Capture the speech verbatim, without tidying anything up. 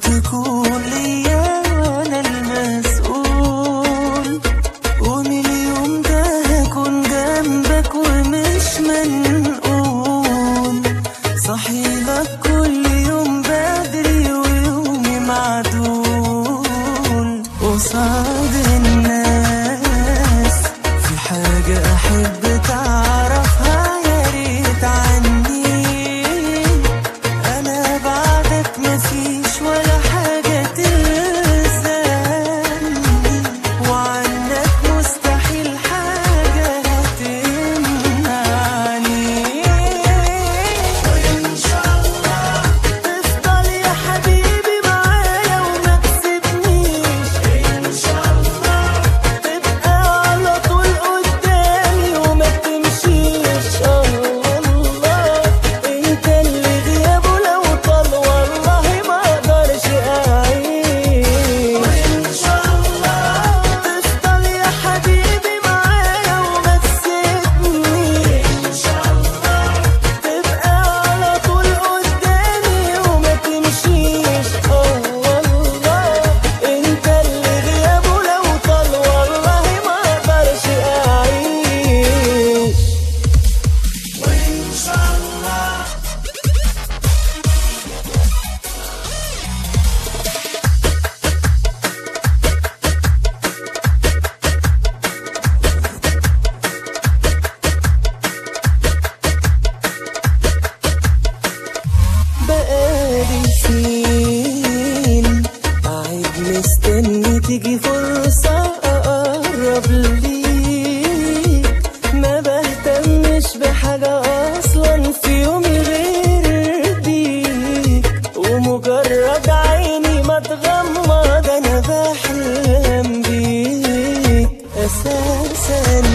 تكون ليا وانا المسؤول، ومن اليوم ده هكون جنبك ومش منقول. صحيلك كل يوم بدري ويومي معدول قصاد الناس. في حاجة أحب تعرفها يا ريت عني، أنا بعدك مفيش ولا حاجة تلزمني، وعنك مستحيل حاجة هتمنعني. وإن شاء الله تفضل يا حبيبي معايا وما تسيبنيش، إن شاء الله تبقى على طول قدامي وما تمشيش. الله انت اللي غيابه لو طال والله ما اقدرش اعيش. وان شاء الله تفضل يا حبيبي معايا وما تسيبني، ان شاء الله تبقى على طول قدامي وما تمشيش. الله انت اللي غيابه لو طال والله ما اقدرش اعيش. وان شاء الله بقالي سنين قاعد مستني تيجي فرصة أقرب ليك، ما بهتمش بحاجة أصلا في يومي غير بيك، ومجرد عيني ما تغمض أنا بحلم بيك. أساسا